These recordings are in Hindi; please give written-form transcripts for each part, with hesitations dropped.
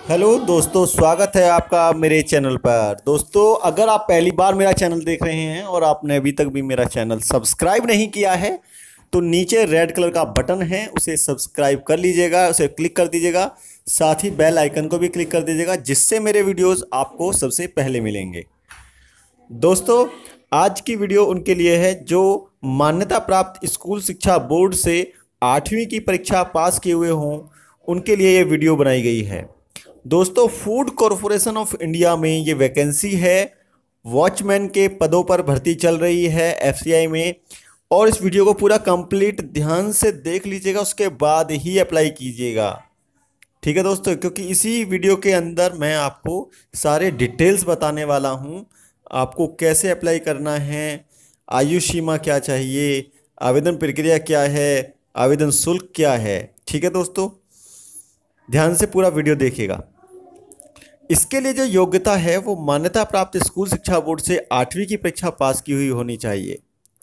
हेलो दोस्तों, स्वागत है आपका मेरे चैनल पर। दोस्तों, अगर आप पहली बार मेरा चैनल देख रहे हैं और आपने अभी तक भी मेरा चैनल सब्सक्राइब नहीं किया है तो नीचे रेड कलर का बटन है, उसे सब्सक्राइब कर लीजिएगा, उसे क्लिक कर दीजिएगा। साथ ही बेल आइकन को भी क्लिक कर दीजिएगा, जिससे मेरे वीडियोस आपको सबसे पहले मिलेंगे। दोस्तों, आज की वीडियो उनके लिए है जो मान्यता प्राप्त स्कूल शिक्षा बोर्ड से 8वीं की परीक्षा पास किए हुए हों, उनके लिए ये वीडियो बनाई गई है। दोस्तों, फूड कॉरपोरेशन ऑफ इंडिया में ये वैकेंसी है। वॉचमैन के पदों पर भर्ती चल रही है एफसीआई में। और इस वीडियो को पूरा कंप्लीट ध्यान से देख लीजिएगा, उसके बाद ही अप्लाई कीजिएगा। ठीक है दोस्तों, क्योंकि इसी वीडियो के अंदर मैं आपको सारे डिटेल्स बताने वाला हूँ। आपको कैसे अप्लाई करना है, आयु सीमा क्या चाहिए, आवेदन प्रक्रिया क्या है, आवेदन शुल्क क्या है। ठीक है दोस्तों, ध्यान से पूरा वीडियो देखिएगा। इसके लिए जो योग्यता है वो मान्यता प्राप्त स्कूल शिक्षा बोर्ड से 8वीं की परीक्षा पास की हुई होनी चाहिए।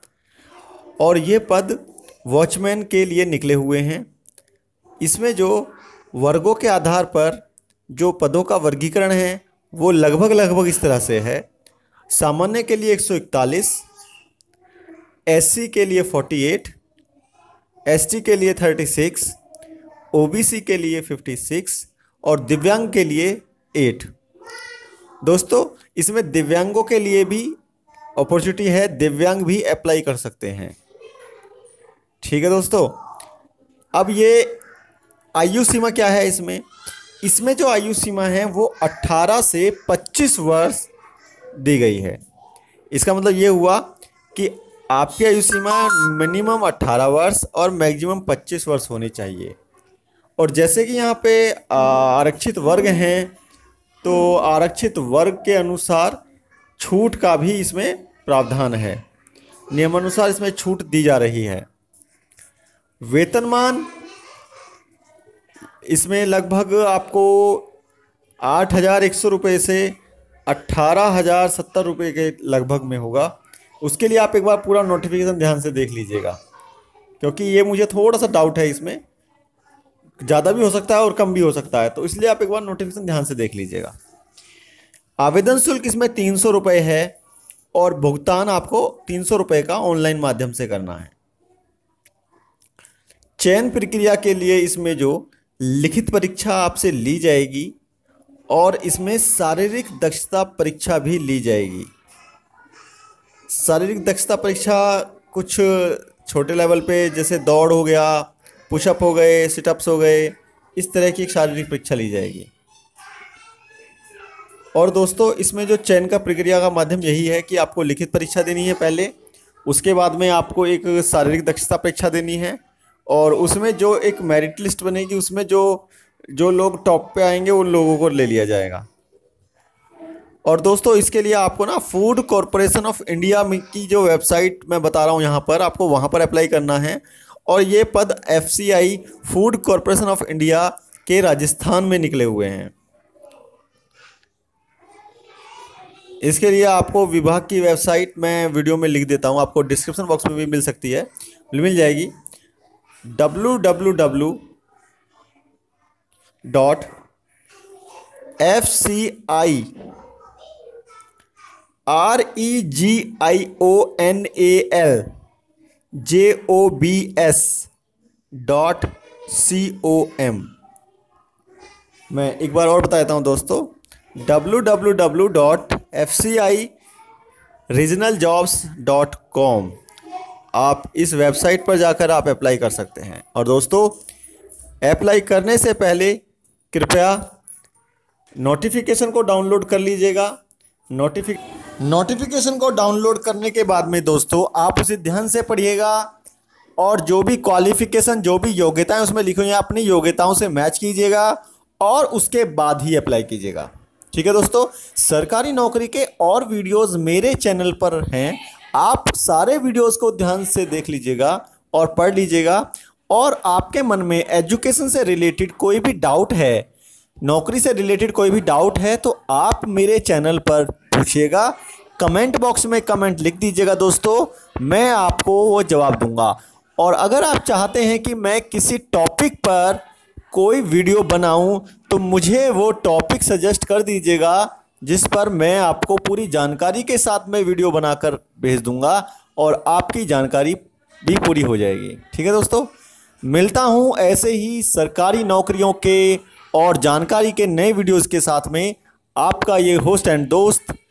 और ये पद वॉचमैन के लिए निकले हुए हैं। इसमें जो वर्गों के आधार पर जो पदों का वर्गीकरण है वो लगभग इस तरह से है। सामान्य के लिए 141, एससी के लिए 48, एसटी के लिए 36, ओबीसी के लिए 56 और दिव्यांग के लिए 8। दोस्तों, इसमें दिव्यांगों के लिए भी अपॉर्चुनिटी है, दिव्यांग भी अप्लाई कर सकते हैं। ठीक है दोस्तों, अब ये आयु सीमा क्या है इसमें जो आयु सीमा है वो 18 से 25 वर्ष दी गई है। इसका मतलब ये हुआ कि आपकी आयु सीमा मिनिमम 18 वर्ष और मैक्सिमम 25 वर्ष होनी चाहिए। और जैसे कि यहाँ पे आरक्षित वर्ग हैं, तो आरक्षित वर्ग के अनुसार छूट का भी इसमें प्रावधान है। नियमानुसार इसमें छूट दी जा रही है। वेतनमान इसमें लगभग आपको 8,100 रुपये से 18,070 रुपये के लगभग में होगा। उसके लिए आप एक बार पूरा नोटिफिकेशन ध्यान से देख लीजिएगा, क्योंकि ये मुझे थोड़ा सा डाउट है, इसमें ज़्यादा भी हो सकता है और कम भी हो सकता है, तो इसलिए आप एक बार नोटिफिकेशन ध्यान से देख लीजिएगा। आवेदन शुल्क इसमें 300 रुपये है और भुगतान आपको 300 रुपये का ऑनलाइन माध्यम से करना है। चयन प्रक्रिया के लिए इसमें जो लिखित परीक्षा आपसे ली जाएगी और इसमें शारीरिक दक्षता परीक्षा भी ली जाएगी। शारीरिक दक्षता परीक्षा कुछ छोटे लेवल पे, जैसे दौड़ हो गया, पुशअप हो गए, सिटअप्स हो गए, इस तरह की एक शारीरिक परीक्षा ली जाएगी। और दोस्तों, इसमें जो चयन का प्रक्रिया का माध्यम यही है कि आपको लिखित परीक्षा देनी है पहले, उसके बाद में आपको एक शारीरिक दक्षता परीक्षा देनी है और उसमें जो एक मेरिट लिस्ट बनेगी, उसमें जो लोग टॉप पे आएंगे उन लोगों को ले लिया जाएगा। और दोस्तों, इसके लिए आपको ना फूड कॉरपोरेशन ऑफ इंडिया की जो वेबसाइट मैं बता रहा हूँ यहाँ पर, आपको वहाँ पर अप्लाई करना है। और ये पद FCI food corporation of India के राजस्थान में निकले हुए हैं। इसके लिए आपको विभाग की वेबसाइट मैं वीडियो में लिख देता हूँ, आपको डिस्क्रिप्शन बॉक्स में भी मिल सकती है, मिल जाएगी। www.fciregionaljobs.com। मैं एक बार और बता देता हूँ दोस्तों, www.fciregionaljobs.com। आप इस वेबसाइट पर जाकर आप अप्लाई कर सकते हैं। और दोस्तों, अप्लाई करने से पहले कृपया नोटिफिकेशन को डाउनलोड कर लीजिएगा। नोटिफिकेशन को डाउनलोड करने के बाद में दोस्तों आप उसे ध्यान से पढ़िएगा और जो भी क्वालिफिकेशन, जो भी योग्यताएं उसमें लिखी हुई हैं, अपनी योग्यताओं से मैच कीजिएगा और उसके बाद ही अप्लाई कीजिएगा। ठीक है दोस्तों, सरकारी नौकरी के और वीडियोस मेरे चैनल पर हैं, आप सारे वीडियोस को ध्यान से देख लीजिएगा और पढ़ लीजिएगा। और आपके मन में एजुकेशन से रिलेटेड कोई भी डाउट है, नौकरी से रिलेटेड कोई भी डाउट है, तो आप मेरे चैनल पर पूछिएगा। कमेंट बॉक्स में कमेंट लिख दीजिएगा दोस्तों, मैं आपको वो जवाब दूंगा। और अगर आप चाहते हैं कि मैं किसी टॉपिक पर कोई वीडियो बनाऊं तो मुझे वो टॉपिक सजेस्ट कर दीजिएगा, जिस पर मैं आपको पूरी जानकारी के साथ में वीडियो बनाकर भेज दूंगा और आपकी जानकारी भी पूरी हो जाएगी। ठीक है दोस्तों, मिलता हूं ऐसे ही सरकारी नौकरियों के और जानकारी के नए वीडियोस के साथ में। आपका ये होस्ट एंड दोस्त